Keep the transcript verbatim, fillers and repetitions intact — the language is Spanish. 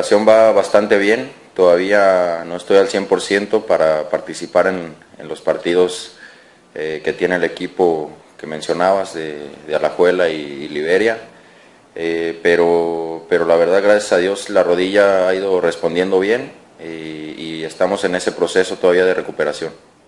recuperación va bastante bien, todavía no estoy al cien por ciento para participar en, en los partidos eh, que tiene el equipo que mencionabas de, de Alajuela y, y Liberia, eh, pero, pero la verdad, gracias a Dios, la rodilla ha ido respondiendo bien y, y estamos en ese proceso todavía de recuperación.